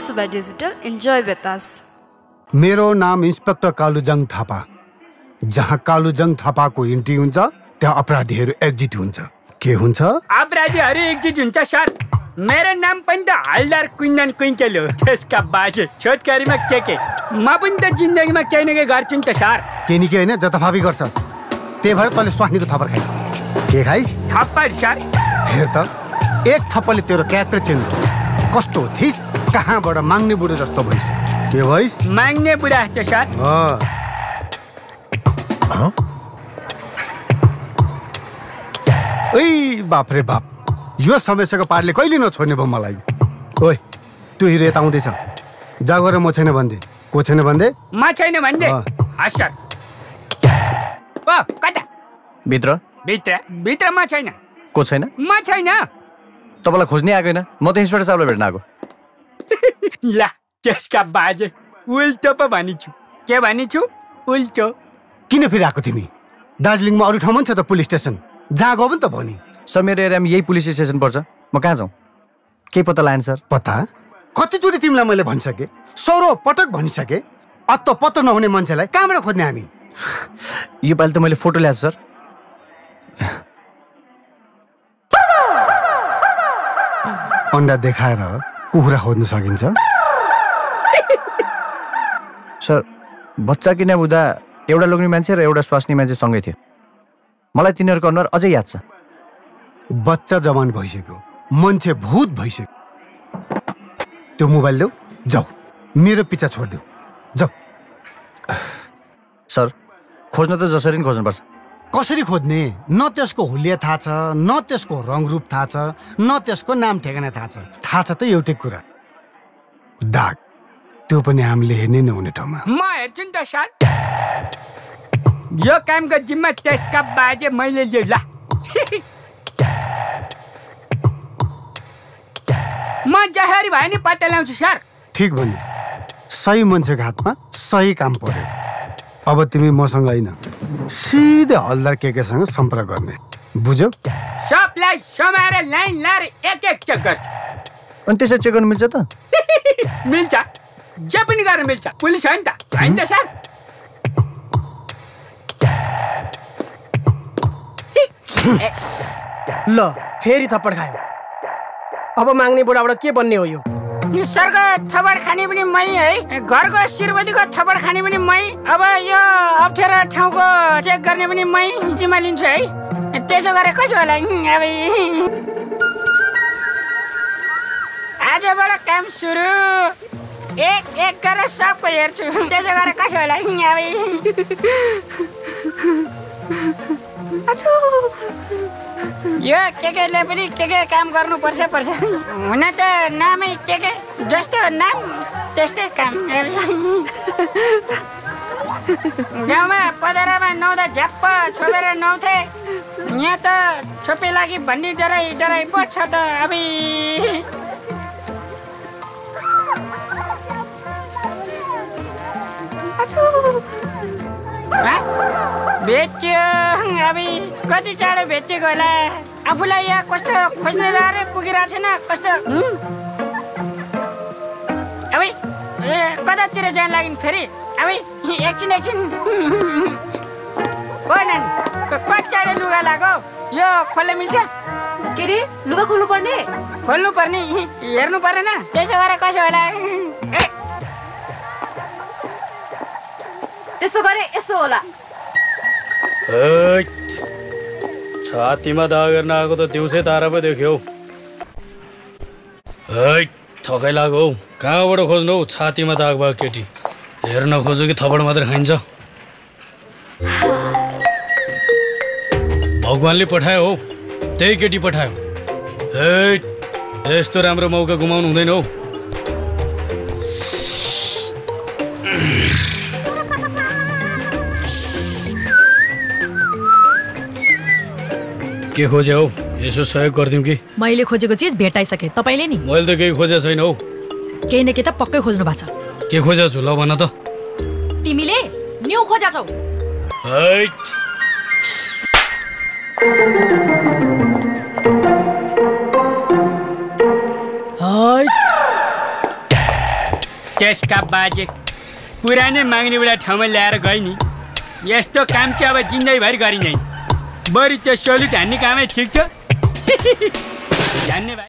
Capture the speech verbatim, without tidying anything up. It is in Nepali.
Suba Digital. Enjoy with us. मेरो नाम इन्स्पेक्टर कालुजङ थापा। जहाँ कालुजङ थापाको इन्ट्री हुन्छ त्यहाँ अपराधीहरू एक्जिट हुन्छ। के हुन्छ? अपराधीहरू एक्जिट हुन्छ सर। मेरो नाम पनि त हलदार कुन्दन कुइन्टेल हो। त्यसका बाजे छोटकरीमा के के म पनि त जिन्दगीमा केही न केही गर्छु नि त सर। के नि के होइन जताफाबी गर्छस्। त्यही भएर तैँले स्वास्नीको थप्पड खाइस्। के खाइस्? थप्पड सर। हेर त एक थप्पडले तेरो क्यारेक्टर चेन्ज कस्तो थिइस्? कहाँबाट माग्ने बुढो जस्तो भइस्। के भइस्? माग्ने बुढा जस्तो सर। अँ ओइ बाप रे बाप, यो समस्याको पारले कहिले नछोड्ने भयो मलाई। ओइ त्यो हिरो यता आउँदैछ, जा गएर म छैन भन्दै। को छैन भन्दै? म छैन भन्दै। हस् सर। ओ कता? भित्र भित्र भित्र म छैन। को छैन? म छैन। तपाईँलाई खोज्नै आएको होइन, म त इन्सपेक्टर साहबलाई भेट्न आएको। ला त्यसका बाजे उल्टो पो भनिछु। के भनिछु? उल्टो। किन फेरि आएको तिमी? दार्जिलिङमा अरू ठाउँमा छ त पुलिस स्टेसन, जहाँ गयो भने त भनी। सर मेरो एरियामा यही पुलिस स्टेसन पर्छ, म कहाँ जाउँ? केही पत्ता लागेन सर। पत्ता? कतिचोटि तिमीलाई मैले भनिसकेँ, सौरो पटक भनिसकेँ। अत्तो पत्तो नहुने मान्छेलाई कहाँबाट खोज्ने हामी? यो पालि त मैले फोटो ल्याएको सर। अन्डा देखाएर कुखुरा खोज्न सकिन्छ? सर बच्चा किन हुँदा एउटा लोग्ने मान्छे र एउटा स्वास्नी मान्छे सँगै थियो। मलाई तिनीहरूको अनुहार अझै याद छ। बच्चा जवान भइसक्यो, मान्छे भूत भइसक्यो। त्यो मोबाइल देऊ, जाऊ मेरो पिछा छोडिदेऊ, जाऊ। सर खोज्न त जसरी नि खोज्नुपर्छ। कसरी खोज्ने? न त्यसको हुलिया थाहा छ, न त्यसको रङरूप थाहा छ, न त्यसको नाम ठेगाना थाहा छ। थाहा छ त एउटै कुरा, दाग। त्यो पनि हामीले हेर्नै नहुने ठाउँमा। म हेर्छु नि त सर। यो कामको जिम्मा त्यसका बाजे मैले लिएँ। ला म जसरी भयो नि पत्ता ल्याउँछु सर। ठिक भनिस्, सही मान्छेको हातमा सही काम पर्यो। अब तिमी मसँग होइन, सिधै हलदार के केसँग सम्पर्क गर्ने, बुझ्यौ? सबलाई समाएर लाइन लाएर एक एक चेक गर्छु। अनि त्यसरी चेक गर्नु मिल्छ त? मिल्छ, जे पनि गर्न मिल्छ। पुलिस हो नि त, होइन त सर? ल फेरि थप्पड खायो। अब माग्ने बुढाबाट के बन्ने हो यो? सरको थप्पड खाने पनि मै है, घरको श्रीमतीको थप्पड खाने पनि मै। अब यो अप्ठ्यारो ठाउँको चेक गर्ने पनि मै जिम्मा लिन्छु है। त्यसो गरे कसो होला? अब आजबाट काम सुरु। एक एक गरेर सबको हेर्छु। त्यसो गरे कसो होला? यो के केले पनि के के काम गर्नु पर्छ पर्छ। हुन त नामै के के, जस्तो नाम त्यस्तै काम। गाउँमा पधरामा नुहाउँदा झ्याप्प छोपेर नुहाउँथे, यहाँ त छोपे लागि भन्ने डराइ डराइ पो छ त। अब भेट्यो। अब कति चाँडो भेटेको होला। आफूलाई यहाँ कस्तो खोज्ने रहेर पुगिरहेको छैन कस्तो। अब कतातिर जान लाग्यो फेरि? अब एकछिन एकछिन। ओ नानी कति चाँडो लुगा लाग्यो? यो खोल्न मिल्छ? के अरे लुगा खोल्नु पर्ने? खोल्नु पर्ने, हेर्नु पर्दैन? त्यसो गरे कसो होला? त्यसो गरे यसो होला। छातीमा दाग गर्न आएको त दिउँसै तारा पो देख्यौ। थकाइ लाग्यो। कहाँबाट खोज्नु हौ छातीमा दाग भएको केटी? हेर्न खोज्यो कि थप्पड मात्रै खाइन्छ? भगवानले पठायो हौ, त्यही केटी पठायो। हे यस्तो राम्रो मौका गुमाउनु हुँदैन हौ। के खोजे हौ? यसो सहयोग गरिदिउँ कि? मैले खोजेको चिज भेटाइसके, तपाईले नि? मैले त केही खोजेको छैन हौ। केही न केही त पक्कै खोज्नु भएको छ। के खोजेको छु ल भन त। तिमीले न्यू खोजा छौ। त्यसका बाजे पुरानै माग्ने बेला ठाउँमा ल्याएर गए नि यस्तो काम चाहिँ अब जिन्दगीभरि गरिँदैन बरु त्यो सल्युट हान्ने कामै ठिक थियो धन्यवाद।